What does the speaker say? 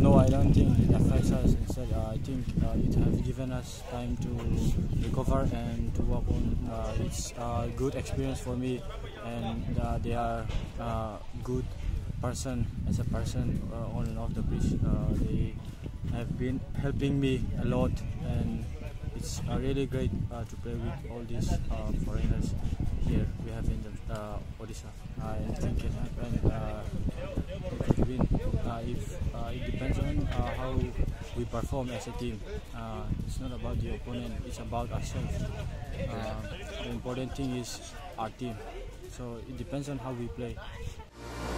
No, I don't think it affects us. Instead, I think it has given us time to recover and to work on. It's a good experience for me, and they are good person as a person on and off the pitch. They have been helping me a lot, and it's really great to play with all these foreigners here we have in the Odisha. I think it can happen. We could win if it depends on how we perform as a team. It's not about the opponent, it's about ourselves. The important thing is our team. So it depends on how we play.